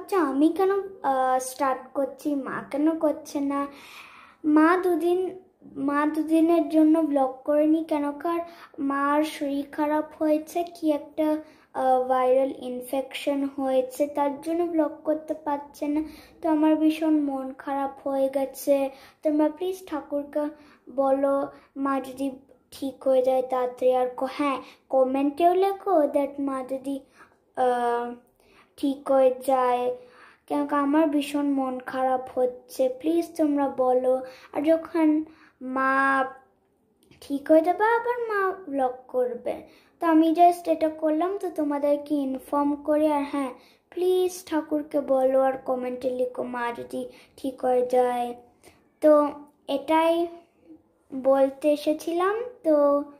ভাবছো আমি কেন স্টার্ট করছি, মা কেন করছে না। মা দুদিনের জন্য ব্লগ করেনি কেন, কার মার শরীর খারাপ হয়েছে, কি একটা ভাইরাল ইনফেকশন হয়েছে, তার জন্য ব্লগ করতে পারছে না। তো আমার ভীষণ মন খারাপ হয়ে গেছে। তোমরা প্লিজ ঠাকুরকে বলো মা যদি ঠিক হয়ে যায় তাড়াতাড়ি। আর হ্যাঁ, কমেন্টেও লেখো দ্যাট মা যদি ঠিক হয়ে যায়, কেন আমার ভীষণ মন খারাপ হচ্ছে। প্লিজ তোমরা বলো। আর যখন মা ঠিক হয়ে যাবে আবার মা ব্লগ করবে, তো আমি জাস্ট এটা করলাম তো তোমাদেরকে ইনফর্ম করি। আর হ্যাঁ, প্লিজ ঠাকুরকে বলো আর কমেন্টে লিখো মা যদি ঠিক হয়ে যায়। তো এটাই বলতে এসেছিলাম। তো